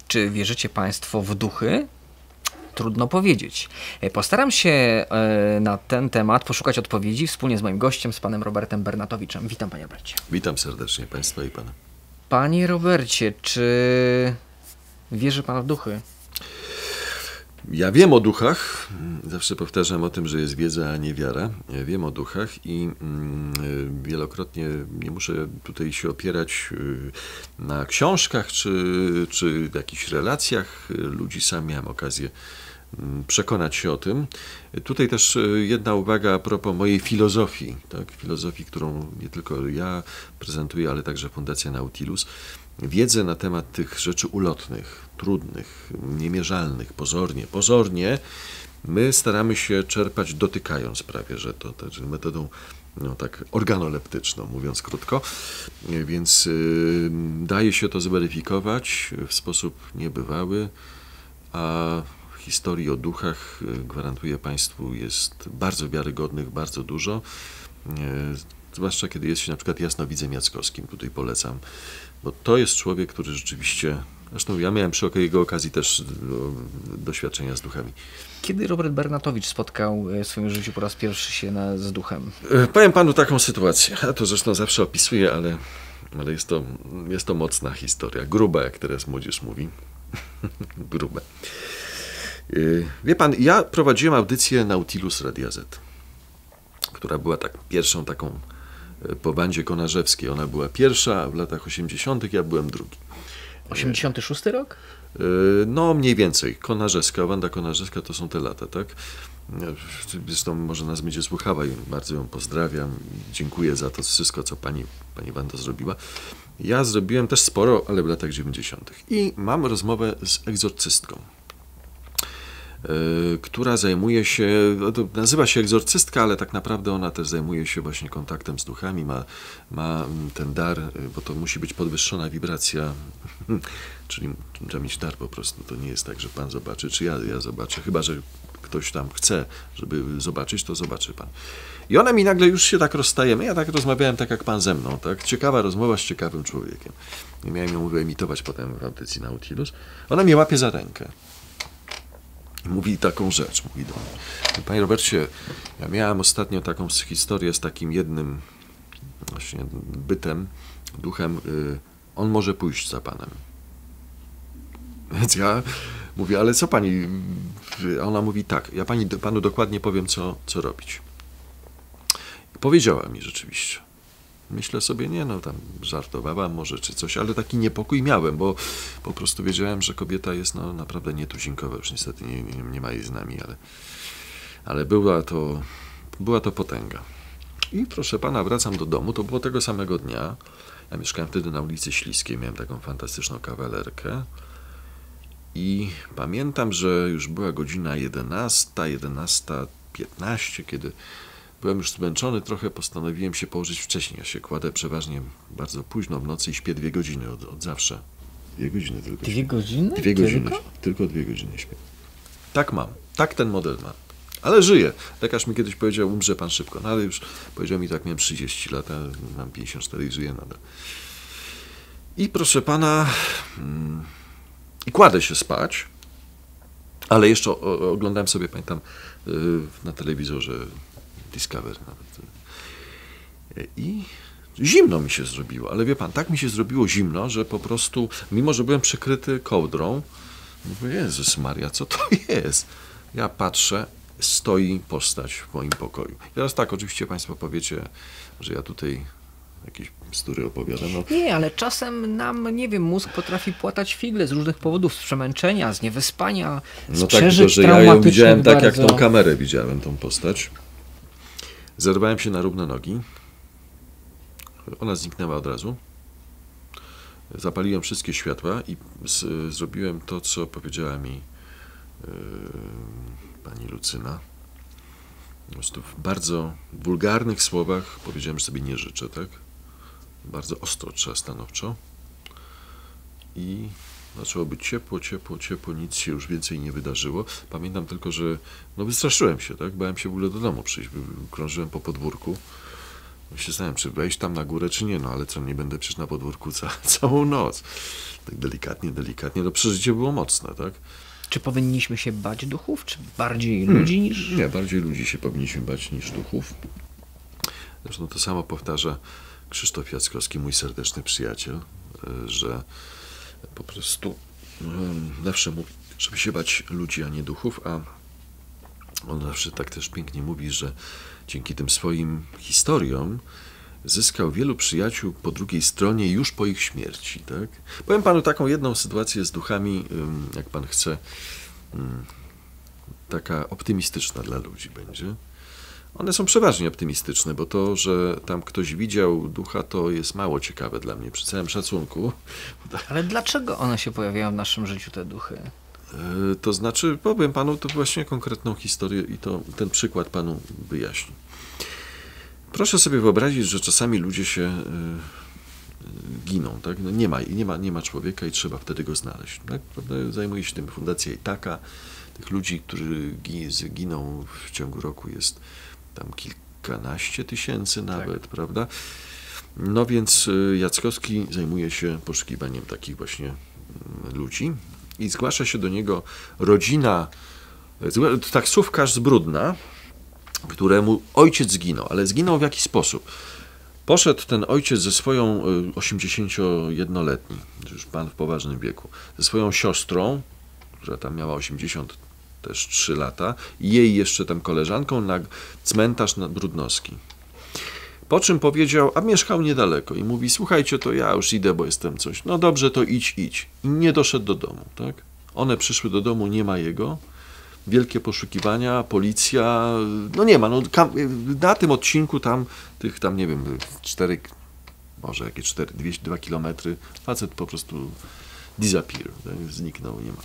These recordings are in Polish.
Czy wierzycie Państwo w duchy? Trudno powiedzieć. Postaram się na ten temat poszukać odpowiedzi wspólnie z moim gościem, z panem Robertem Bernatowiczem. Witam, panie Robercie. Witam serdecznie Państwa i Pana. Panie Robercie, czy wierzy Pan w duchy? Ja wiem o duchach, zawsze powtarzam o tym, że jest wiedza, a nie wiara. Wiem o duchach i wielokrotnie nie muszę tutaj się opierać na książkach czy jakichś relacjach ludzi. Sam miałem okazję przekonać się o tym. Tutaj też jedna uwaga a propos mojej filozofii, tak? Filozofii, którą nie tylko ja prezentuję, ale także Fundacja Nautilus. Wiedzę na temat tych rzeczy ulotnych, trudnych, niemierzalnych, pozornie, my staramy się czerpać dotykając prawie, że to czyli metodą tak organoleptyczną, mówiąc krótko, więc daje się to zweryfikować w sposób niebywały, a historii o duchach, gwarantuję Państwu, jest bardzo wiarygodnych, bardzo dużo, zwłaszcza kiedy jest się na przykład jasnowidzem Jackowskim, tutaj polecam, bo to jest człowiek, który rzeczywiście, zresztą ja miałem przy jego okazji też doświadczenia z duchami. Kiedy Robert Bernatowicz spotkał w swoim życiu po raz pierwszy się z duchem? Powiem Panu taką sytuację, ja to zresztą zawsze opisuję, ale jest to mocna historia, gruba, jak teraz młodzież mówi, grube. Wie Pan, ja prowadziłem audycję Nautilus Radia Z, która była pierwszą taką po bandzie konarzewskiej. Ona była pierwsza w latach 80., ja byłem drugi. 86 rok? No mniej więcej. Konarzewska, banda konarzewska to są te lata, tak? Zresztą może nas będzie słuchała i bardzo ją pozdrawiam. Dziękuję za to wszystko, co pani Wanda zrobiła. Ja zrobiłem też sporo, ale w latach 90. I mam rozmowę z egzorcystką, która zajmuje się, nazywa się egzorcystka, ale tak naprawdę ona też zajmuje się właśnie kontaktem z duchami, ma ten dar, bo to musi być podwyższona wibracja, czyli trzeba mieć dar po prostu, to nie jest tak, że Pan zobaczy, czy ja zobaczę, chyba że ktoś tam chce, żeby zobaczyć, to zobaczy Pan. I ona mi nagle, już się tak rozstajemy, ja tak rozmawiałem tak jak Pan ze mną, tak? Ciekawa rozmowa z ciekawym człowiekiem. I miałem ją wyemitować potem w audycji Nautilus. Ona mnie łapie za rękę. Mówi taką rzecz, mówi do mnie: Panie Robercie, ja miałem ostatnio taką historię z takim jednym właśnie bytem, duchem, on może pójść za Panem. Więc ja mówię, ale co Pani? A ona mówi tak, ja Panu dokładnie powiem, co robić. Powiedziała mi rzeczywiście. Myślę sobie, tam żartowałam może czy coś, ale taki niepokój miałem, bo po prostu wiedziałem, że kobieta jest naprawdę nietuzinkowa, już niestety nie ma jej z nami, ale była to potęga. I proszę Pana, wracam do domu, to było tego samego dnia. Ja mieszkałem wtedy na ulicy Śliskiej, miałem taką fantastyczną kawalerkę i pamiętam, że już była godzina 11:15, kiedy byłem już zmęczony trochę, postanowiłem się położyć wcześniej. Ja się kładę przeważnie bardzo późno w nocy i śpię 2 godziny od zawsze. 2 godziny tylko. 2 godziny? 2 godziny. Tylko 2 godziny śpię. Tak mam. Tak ten model mam. Ale żyję. Lekarz mi kiedyś powiedział, umrze Pan szybko. No ale już powiedział mi tak, miałem 30 lat, mam 54 i żyję nadal. I proszę Pana, i kładę się spać, ale jeszcze oglądałem sobie, pamiętam, na telewizorze Discover nawet. I zimno mi się zrobiło, ale wie Pan, tak mi się zrobiło zimno, że po prostu, mimo że byłem przykryty kołdrą, mówię, Jezus Maria, co to jest? Ja patrzę, stoi postać w moim pokoju. Teraz tak, oczywiście Państwo powiecie, że ja tutaj jakieś bzdury opowiadam. Nie, ale czasem nam, mózg potrafi płatać figle z różnych powodów, z przemęczenia, z niewyspania, z przeżyć że ja ją widziałem tak, jak tą kamerę widziałem, tą postać. Zerwałem się na równe nogi. Ona zniknęła od razu. Zapaliłem wszystkie światła i zrobiłem to, co powiedziała mi pani Lucyna. Po prostu w bardzo wulgarnych słowach powiedziałem, że sobie nie życzę, tak? Bardzo ostro, trzeba stanowczo. I zaczęło być ciepło, nic się już więcej nie wydarzyło. Pamiętam tylko, że wystraszyłem się, tak? Bałem się w ogóle do domu przyjść, krążyłem po podwórku. Myślę sobie, czy wejść tam na górę, czy nie, no ale co, nie będę przecież na podwórku całą noc. Tak delikatnie, no przeżycie było mocne, tak? Czy powinniśmy się bać duchów, czy bardziej ludzi niż... Nie, bardziej ludzi się powinniśmy bać niż duchów. Zresztą to samo powtarza Krzysztof Jackowski, mój serdeczny przyjaciel, że po prostu zawsze mówi, żeby się bać ludzi, a nie duchów, a on zawsze tak też pięknie mówi, że dzięki tym swoim historiom zyskał wielu przyjaciół po drugiej stronie już po ich śmierci. Tak? Powiem panu taką jedną sytuację z duchami, jak pan chce, taka optymistyczna dla ludzi będzie. One są przeważnie optymistyczne, bo to, że tam ktoś widział ducha, to jest mało ciekawe dla mnie, przy całym szacunku. Ale dlaczego one się pojawiają w naszym życiu, te duchy? To znaczy, powiem panu to właśnie konkretną historię i to ten przykład panu wyjaśni. Proszę sobie wyobrazić, że czasami ludzie się giną, tak? No nie ma człowieka i trzeba wtedy go znaleźć. Tak? Zajmuje się tym Fundacja Itaka. Tych ludzi, którzy giną w ciągu roku jest tam kilkanaście tysięcy nawet, tak. Prawda? No więc Jackowski zajmuje się poszukiwaniem takich właśnie ludzi i zgłasza się do niego rodzina, taksówkarz z Brudna, któremu ojciec zginął, ale zginął w jaki sposób? Poszedł ten ojciec ze swoją 81-letni, już pan w poważnym wieku, ze swoją siostrą, która tam miała 83 lata, i jej jeszcze tam koleżanką na cmentarz na Brudnowski. Po czym powiedział, a mieszkał niedaleko i mówi, słuchajcie, to ja już idę, bo jestem coś. No dobrze, to idź. I nie doszedł do domu, tak? One przyszły do domu, nie ma jego. Wielkie poszukiwania, policja, no nie ma. No, na tym odcinku tych nie wiem, 4, może jakieś 2 kilometry, facet po prostu disappear, tak? Zniknął, nie ma.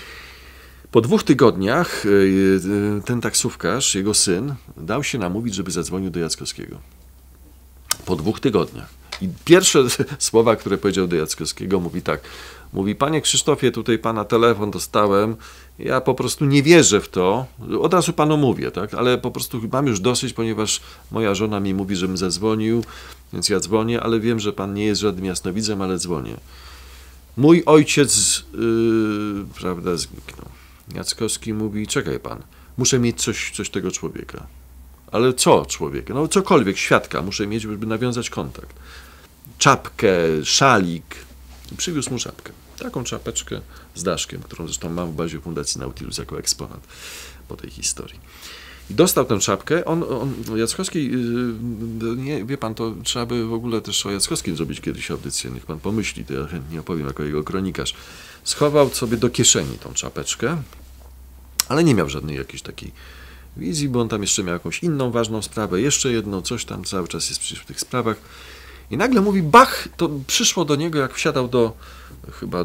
Po 2 tygodniach ten taksówkarz, jego syn, dał się namówić, żeby zadzwonił do Jackowskiego. Po 2 tygodniach. I pierwsze słowa, które powiedział do Jackowskiego, mówi tak. Mówi, panie Krzysztofie, tutaj pana telefon dostałem, ja po prostu nie wierzę w to, od razu panu mówię, tak? Ale po prostu mam już dosyć, ponieważ moja żona mi mówi, żebym zadzwonił, więc ja dzwonię, ale wiem, że pan nie jest żadnym jasnowidzem, ale dzwonię. Mój ojciec, prawda, zniknął. Jackowski mówi, czekaj pan, muszę mieć coś tego człowieka. Ale co człowieka? No cokolwiek, świadka muszę mieć, żeby nawiązać kontakt. Czapkę, szalik. I przywiózł mu czapkę. Taką czapeczkę z daszkiem, którą zresztą mam w bazie Fundacji Nautilus jako eksponat po tej historii. I dostał tę czapkę. Jackowski, nie, wie pan, to trzeba by w ogóle też o Jackowskim zrobić kiedyś audycję. Niech pan pomyśli, to ja chętnie opowiem jako jego kronikarz. Schował sobie do kieszeni tą czapeczkę, ale nie miał żadnej jakiejś takiej wizji, bo on tam jeszcze miał jakąś inną ważną sprawę, jeszcze jedną, coś tam cały czas jest przecież w tych sprawach. I nagle mówi, bach, to przyszło do niego, jak wsiadał chyba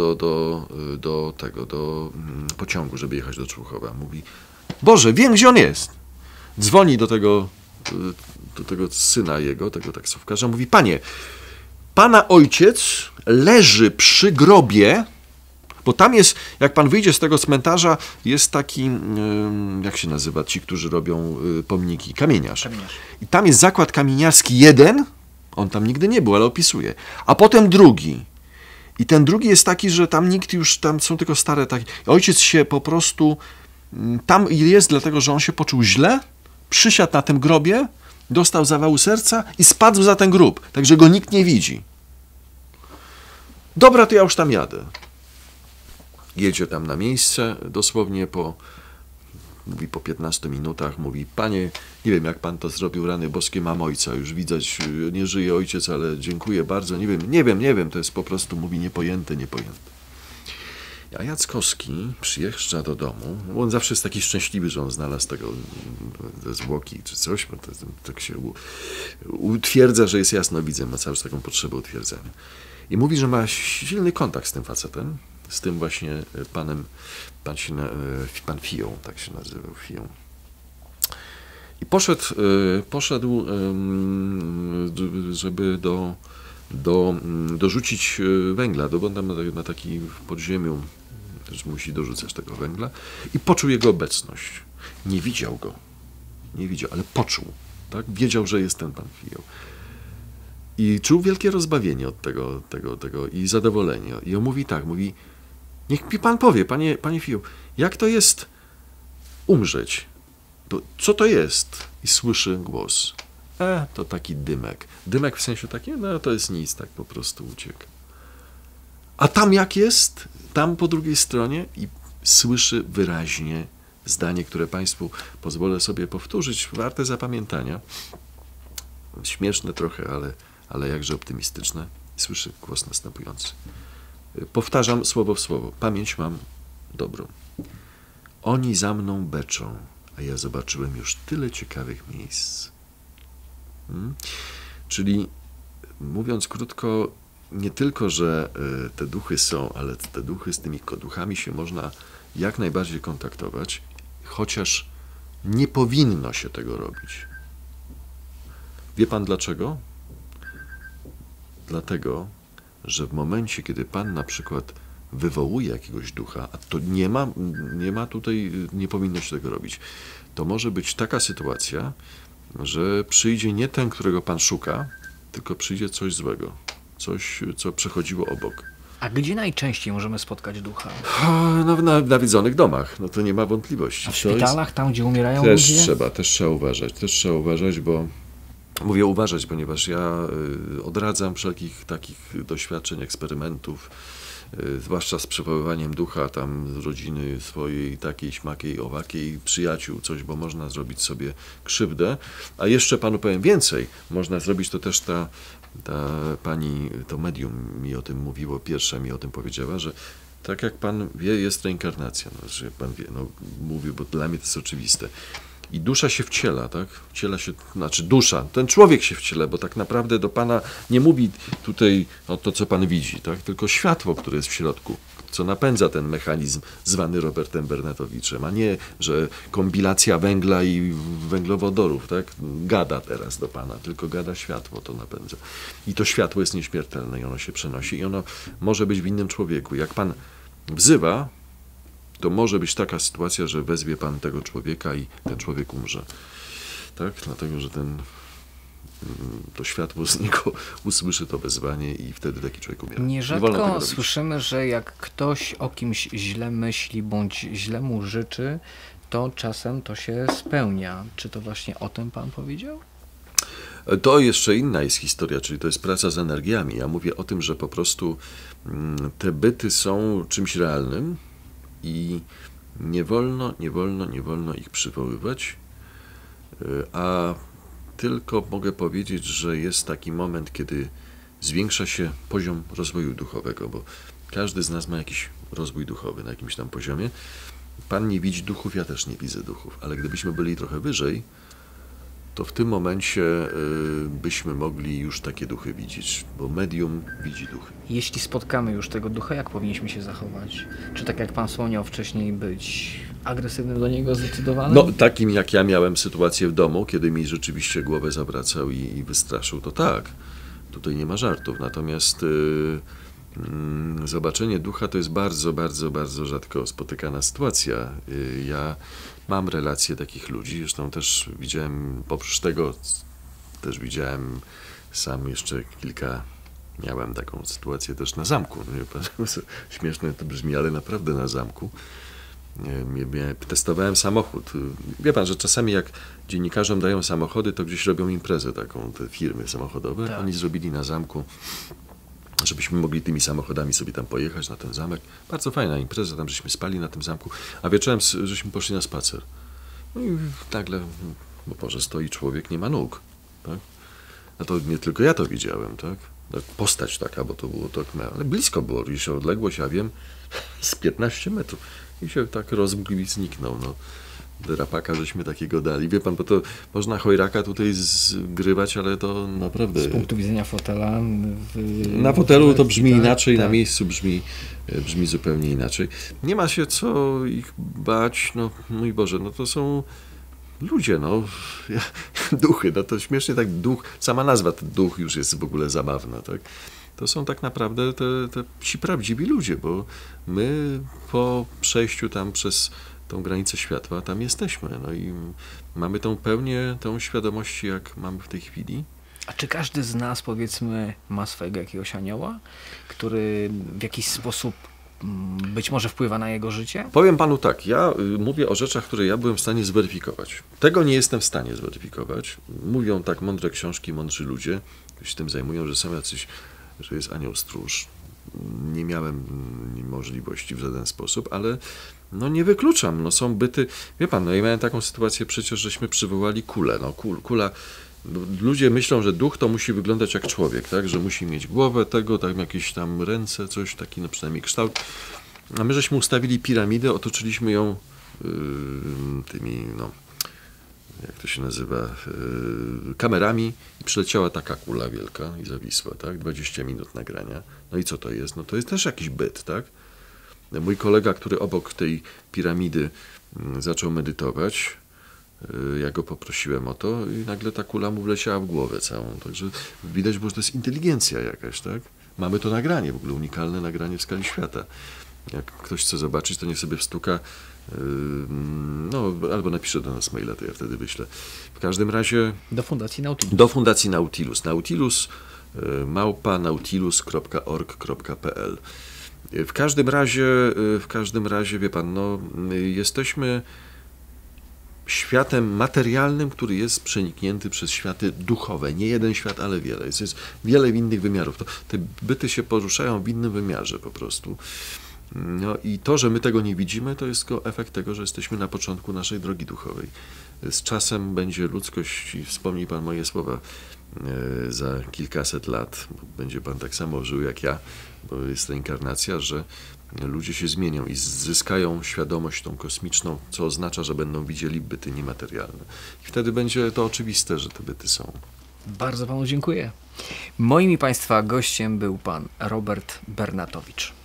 do pociągu, żeby jechać do Człuchowa. Mówi, Boże, wiem, gdzie on jest. Dzwoni do tego syna jego, tego taksówkarza, mówi, panie, pana ojciec leży przy grobie, bo tam jest, jak pan wyjdzie z tego cmentarza, jest taki, jak się nazywa, ci, którzy robią pomniki, kamieniarz. I tam jest zakład kamieniarski jeden, on tam nigdy nie był, ale opisuje. A potem drugi. I ten drugi jest taki, że tam nikt już, tam są tylko stare takie. Ojciec się po prostu tam jest, dlatego że on się poczuł źle, przysiadł na tym grobie, dostał zawału serca i spadł za ten grób, także go nikt nie widzi. Dobra, to ja już tam jadę. Jedzie tam na miejsce, dosłownie po 15 minutach, mówi, panie, nie wiem jak pan to zrobił, rany boskie, mam ojca, już widać, nie żyje ojciec, ale dziękuję bardzo, nie wiem, to jest po prostu, mówi, niepojęte. A Jackowski przyjeżdża do domu, bo on zawsze jest taki szczęśliwy, że on znalazł te zwłoki czy coś, bo tak się utwierdza, że jest jasnowidzem, ma cały czas taką potrzebę utwierdzenia. I mówi, że ma silny kontakt z tym facetem, z tym właśnie panem, pan Fiją, tak się nazywał, Fiją. I poszedł, żeby dorzucić węgla, bo on tam na taki podziemiu też musi dorzucać tego węgla i poczuł jego obecność. Nie widział go, ale poczuł. Tak? Wiedział, że jest ten pan Fioł. I czuł wielkie rozbawienie od tego i zadowolenie. I on mówi tak, mówi, niech mi pan powie, panie Fioł, jak to jest umrzeć? Co to jest? I słyszy głos. To taki dymek. Dymek w sensie taki, no to jest nic, tak po prostu uciekł. A tam jak jest? Tam po drugiej stronie i słyszy wyraźnie zdanie, które państwu pozwolę sobie powtórzyć, warte zapamiętania. Śmieszne trochę, ale jakże optymistyczne. Słyszy głos następujący. Powtarzam słowo w słowo. Pamięć mam dobrą. Oni za mną beczą, a ja zobaczyłem już tyle ciekawych miejsc. Czyli mówiąc krótko, nie tylko, że te duchy są, ale te duchy, z tymi duchami się można jak najbardziej kontaktować, chociaż nie powinno się tego robić. Wie pan dlaczego? Dlatego, że w momencie, kiedy pan na przykład wywołuje jakiegoś ducha, a to nie ma tutaj, nie powinno się tego robić, to może być taka sytuacja, że przyjdzie nie ten, którego pan szuka, tylko przyjdzie coś złego, coś, co przechodziło obok. A gdzie najczęściej możemy spotkać ducha? No, w nawiedzonych domach, no to nie ma wątpliwości. A w szpitalach, tam gdzie umierają też ludzie? Też trzeba uważać, bo mówię uważać, ponieważ ja odradzam wszelkich takich doświadczeń, eksperymentów, zwłaszcza z przywoływaniem ducha tam z rodziny swojej, takiej, śmakiej, owakiej, przyjaciół, coś, bo można zrobić sobie krzywdę. A jeszcze panu powiem więcej, można zrobić to też ta pani, to medium mi o tym mówiło, pierwsza mi o tym powiedziała, że tak jak pan wie, jest reinkarnacja, no, że pan wie, no mówił, bo dla mnie to jest oczywiste. I dusza się wciela, tak? Wciela się, znaczy dusza, ten człowiek się wciela, bo tak naprawdę do pana nie mówi tutaj to, co pan widzi, tak? Tylko światło, które jest w środku, co napędza ten mechanizm zwany Robertem Bernatowiczem, a nie, że kompilacja węgla i węglowodorów, tak? Gada teraz do pana, tylko gada światło, to napędza. I to światło jest nieśmiertelne i ono się przenosi i ono może być w innym człowieku. Jak pan wzywa, to może być taka sytuacja, że wezwie pan tego człowieka i ten człowiek umrze. Tak? Dlatego, że to światło z niego usłyszy to wezwanie i wtedy taki człowiek umiera. Nierzadko słyszymy, że jak ktoś o kimś źle myśli bądź źle mu życzy, to czasem to się spełnia. Czy to właśnie o tym pan powiedział? To jeszcze inna jest historia, czyli to jest praca z energiami. Ja mówię o tym, że po prostu te byty są czymś realnym, i nie wolno ich przywoływać, a tylko mogę powiedzieć, że jest taki moment, kiedy zwiększa się poziom rozwoju duchowego, bo każdy z nas ma jakiś rozwój duchowy na jakimś tam poziomie. Pan nie widzi duchów, ja też nie widzę duchów, ale gdybyśmy byli trochę wyżej, to w tym momencie byśmy mogli już takie duchy widzieć, bo medium widzi duchy. Jeśli spotkamy już tego ducha, jak powinniśmy się zachować? Czy tak jak pan wspomniał wcześniej, być agresywnym do niego, zdecydowanym? No, takim jak ja miałem sytuację w domu, kiedy mi rzeczywiście głowę zawracał i wystraszył, to tak. Tutaj nie ma żartów. Natomiast zobaczenie ducha to jest bardzo, bardzo, bardzo rzadko spotykana sytuacja. Ja mam relacje takich ludzi, zresztą też widziałem, oprócz tego też widziałem sam jeszcze miałem taką sytuację też na zamku. Śmieszne to brzmi, ale naprawdę na zamku. Testowałem samochód. Wie pan, że czasami jak dziennikarzom dają samochody, to gdzieś robią imprezę taką, te firmy samochodowe. Tak. Oni zrobili na zamku, żebyśmy mogli tymi samochodami sobie tam pojechać na ten zamek. Bardzo fajna impreza, tam żeśmy spali na tym zamku, a wieczorem żeśmy poszli na spacer. No i nagle, bo Boże, stoi człowiek, nie ma nóg. Tak? No to nie tylko ja to widziałem, tak? Postać taka, bo to było tak, ale blisko było, gdzieś odległość, ja wiem, z 15 metrów. I się tak rozmkł i zniknął. No. Drapaka żeśmy takiego dali. Wie pan, bo to można chojraka tutaj zgrywać, ale to naprawdę... Z punktu widzenia fotela... Na fotelu to brzmi tak, inaczej, tak. Na miejscu brzmi zupełnie inaczej. Nie ma się co ich bać, no mój Boże, no to są ludzie, no. Duchy, no to śmiesznie tak duch, sama nazwa duch już jest w ogóle zabawna, tak? To są tak naprawdę ci prawdziwi ludzie, bo my po przejściu tam przez tą granicę światła, tam jesteśmy. No i mamy tą pełnię, tą świadomość, jak mamy w tej chwili. A czy każdy z nas, powiedzmy, ma swojego jakiegoś anioła, który w jakiś sposób być może wpływa na jego życie? Powiem panu tak, ja mówię o rzeczach, które ja byłem w stanie zweryfikować. Tego nie jestem w stanie zweryfikować. Mówią tak mądre książki, mądrzy ludzie, którzy się tym zajmują, że są jacyś, że jest anioł stróż. Nie miałem możliwości w żaden sposób, ale no nie wykluczam. No są byty, wie pan, no ja miałem taką sytuację przecież, żeśmy przywołali kulę. No kula. Ludzie myślą, że duch to musi wyglądać jak człowiek, tak? Że musi mieć głowę tego, tam jakieś tam ręce, coś taki, no przynajmniej kształt. A my żeśmy ustawili piramidę, otoczyliśmy ją tymi, no, jak to się nazywa, kamerami i przyleciała taka kula wielka i zawisła, tak? 20 minut nagrania. No i co to jest? No to jest też jakiś byt, tak? Mój kolega, który obok tej piramidy zaczął medytować, ja go poprosiłem o to i nagle ta kula mu wleciała w głowę całą. Także widać, bo to jest inteligencja jakaś, tak? Mamy to nagranie, w ogóle unikalne nagranie w skali świata. Jak ktoś chce zobaczyć, to niech sobie wstuka, no, albo napisze do nas maila, to ja wtedy wyślę. W każdym razie... Do Fundacji Nautilus. Do Fundacji Nautilus. Nautilus @nautilus.org.pl. W każdym razie, wie pan, no, jesteśmy światem materialnym, który jest przeniknięty przez światy duchowe. Nie jeden świat, ale wiele. Jest wiele innych wymiarów. Te byty się poruszają w innym wymiarze po prostu. No i to, że my tego nie widzimy, to jest tylko efekt tego, że jesteśmy na początku naszej drogi duchowej. Z czasem będzie ludzkość, i wspomni pan moje słowa, za kilkaset lat będzie pan tak samo żył jak ja, bo jest to inkarnacja, że ludzie się zmienią i zyskają świadomość tą kosmiczną, co oznacza, że będą widzieli byty niematerialne. I wtedy będzie to oczywiste, że te byty są. Bardzo panu dziękuję. Moim i państwa gościem był pan Robert Bernatowicz.